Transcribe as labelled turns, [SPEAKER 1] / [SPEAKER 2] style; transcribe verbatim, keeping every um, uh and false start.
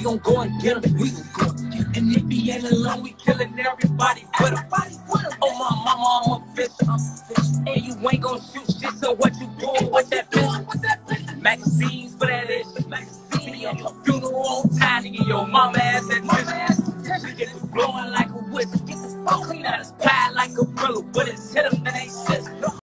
[SPEAKER 1] We gon' go and get him, we gon' go and get him. And if he ain't alone, we killing everybody with him. Oh my mama, I'm a fisher. And you ain't gon' shoot shit, so what you doing with that bitch? Magazines for that ish. See on your funeral on time, nigga, your mama ass that bitch. She get the blowing like a whistle. Get the smoke clean out his pie like a grill. But it's hit him